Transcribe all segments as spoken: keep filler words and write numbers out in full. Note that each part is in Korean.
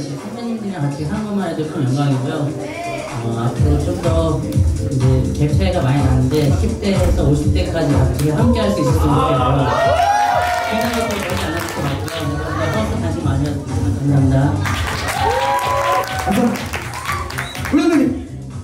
선배님들이랑 같이 하는 것만 해도 큰 영광이고요. 어, 앞으로 좀 더 이제 갭 차이가 많이 나는데 십 대에서 오십 대까지 같이 함께 할 수 있었으면 좋겠고요. 생각해도 되지 않았을 것 같고요. 그래서 다시 많이 하셨습니다. 감사합니다. 감사합니다. 불러드림.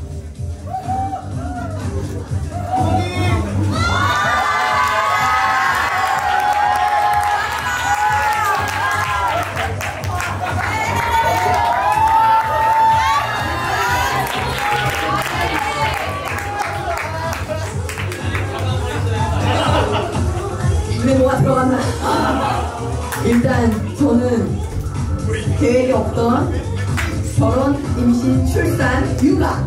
입에 뭐가 들어갔나? 일단 저는 계획이 없던 결혼, 임신, 출산, 육아를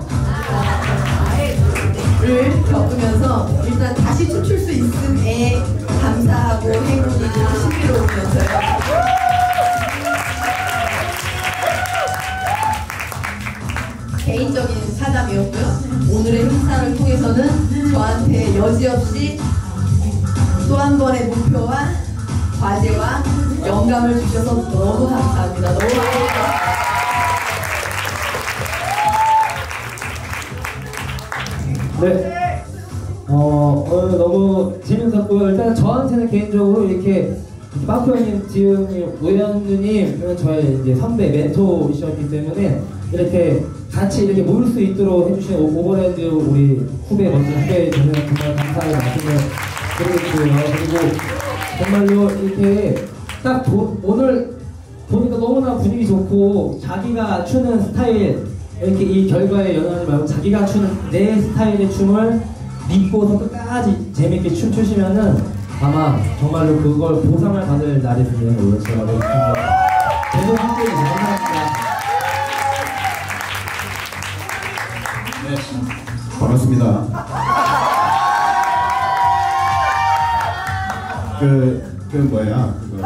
겪으면서 일단 다시 춤출 수 있음에 감사하고 행운이고 신비로우면서요. 개인적인 사담이었고요. 오늘의 행사를 통해서는 저한테 여지없이 또 한 번의 목표와 과제와 영감을 주셔서 너무 감사합니다. 너무 감사합니다. 네. 어, 오늘 너무 재밌었고요. 일단 저한테는 개인적으로 이렇게 빠꾸 형님, 지훈님, 우현주님, 저의 이제 선배, 멘토이셨기 때문에 이렇게 같이 이렇게 모일 수 있도록 해주신 오버랜드 우리 후배, 먼저 후배 저는 정말 감사의 말씀을 드리겠고요. 그리고 정말로 이렇게 딱 보, 오늘 보니까 너무나 분위기 좋고 자기가 추는 스타일 이렇게 이 결과에 연연하지 말고 자기가 추는 내 스타일의 춤을 믿고서 끝까지 재밌게 춤추시면은 아마 정말로 그걸 보상을 받을 날이 되는 걸로 제가 믿습니다. 계속 함께 해주셔서 감사합니다. 네, 반갑습니다. 그, 그 뭐야, 그거.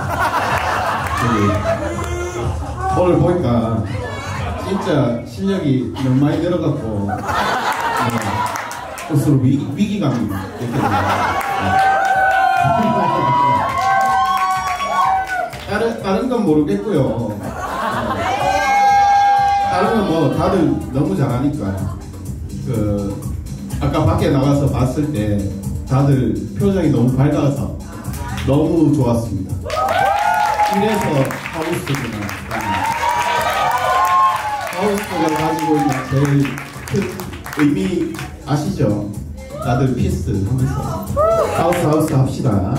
저기, 오늘 보니까 진짜 실력이 너무 많이 늘어갔고, 네, 스스로 위기, 위기감이 느껴집니다. 다른, 다른 건 모르겠고요. 다른 건 뭐 다들 너무 잘하니까. 그, 아까 밖에 나가서 봤을 때 다들 표정이 너무 밝아서 너무 좋았습니다. 이래서 하우스구나. 하우스가 가지고 있는 제일 큰 의미 아시죠? 다들 피스 하면서 하우스 하우스 합시다.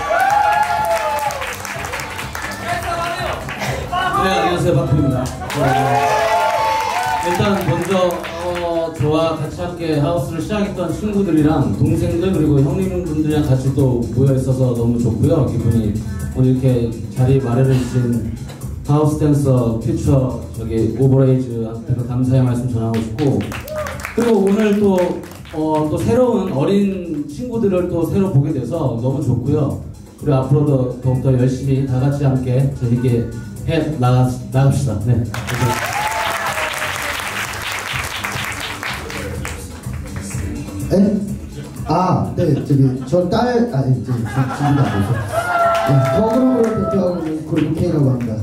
네, 안녕하세요, 박표입니다. 네, 일단 먼저 어, 저와 같이 함께 하우스를 시작했던 친구들이랑 동생들 그리고 형님분들이랑 같이 또 모여 있어서 너무 좋고요. 기분이 오늘 이렇게 자리 마련해 주신 하우스 댄서 퓨처 저기 오버레이즈한테 감사의 말씀 전하고 싶고, 그리고 오늘 또, 어, 또 새로운 어린 친구들을 또 새로 보게 돼서 너무 좋고요. 우리 앞으로도 더욱더 열심히 다 같이 함께 재밌게 해 나가, 나갑시다. 네. 네? 아, 네, 저기, 전 딸, 아, 저기, 준비가 안 돼서. 네, 더그룹을 대표하고 있는 그룹 K라고 합니다.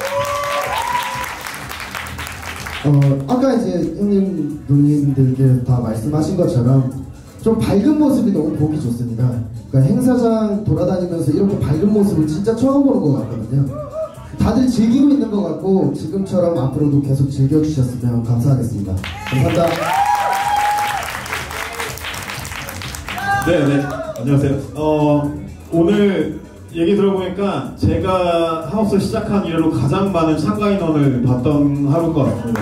어, 아까 이제 형님, 누님들께 다 말씀하신 것처럼 좀 밝은 모습이 너무 보기 좋습니다. 그러니까 행사장 돌아다니면서 이렇게 밝은 모습을 진짜 처음 보는 것 같거든요. 다들 즐기고 있는 것 같고 지금처럼 앞으로도 계속 즐겨주셨으면 감사하겠습니다. 감사합니다. 네네, 안녕하세요. 어, 오늘 얘기 들어보니까 제가 하우스 시작한 이래로 가장 많은 참가 인원을 봤던 하루인 것 같습니다.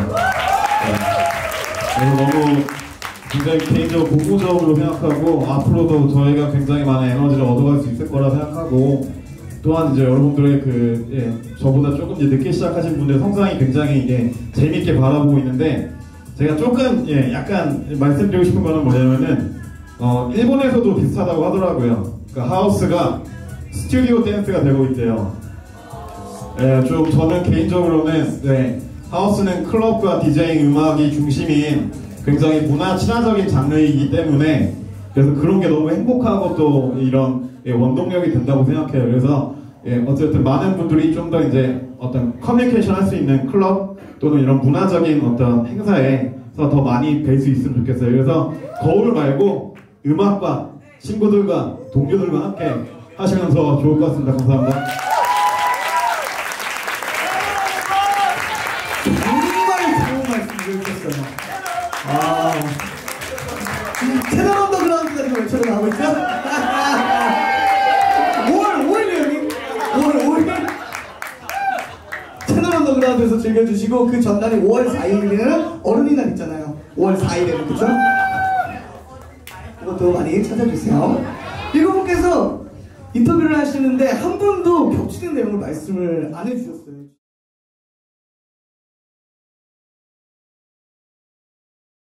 네. 너무 굉장히 개인적으로 고무적으로 생각하고 앞으로도 저희가 굉장히 많은 에너지를 얻어갈 수 있을 거라 생각하고, 또한 이제 여러분들의 그 예, 저보다 조금 이제 늦게 시작하신 분들 성장이 굉장히 예, 재밌게 바라보고 있는데, 제가 조금 예, 약간 말씀드리고 싶은 거는 뭐냐면은 어, 일본에서도 비슷하다고 하더라고요. 그러니까 하우스가 스튜디오 댄스가 되고 있대요. 예, 좀 저는 개인적으로는 네, 하우스는 클럽과 디제잉 음악이 중심인 굉장히 문화 친화적인 장르이기 때문에, 그래서 그런 게 너무 행복하고 또 이런 예, 원동력이 된다고 생각해요. 그래서 예, 어쨌든 많은 분들이 좀 더 이제 어떤 커뮤니케이션 할 수 있는 클럽 또는 이런 문화적인 어떤 행사에서 더 많이 뵐 수 있으면 좋겠어요. 그래서 거울 말고 음악과 친구들과 동료들과 함께 하시면서 좋을 것 같습니다. 감사합니다. 정말 좋은 말씀을 해주셨어요. 아, 채널 언더그라운드가 지금 외쳐서 나오고 있죠? 오월 오일이에요, 여기? 오월 오일? 채널 언더그라운드에서 즐겨주시고, 그 전날이 오월 사일에는 어른이날 있잖아요. 오월 사일에는, 그죠? 그것도 많이 찾아주세요. 일곱 분께서 인터뷰를 하시는데 한 분도 겹치는 내용을 말씀을 안 해주셨어요.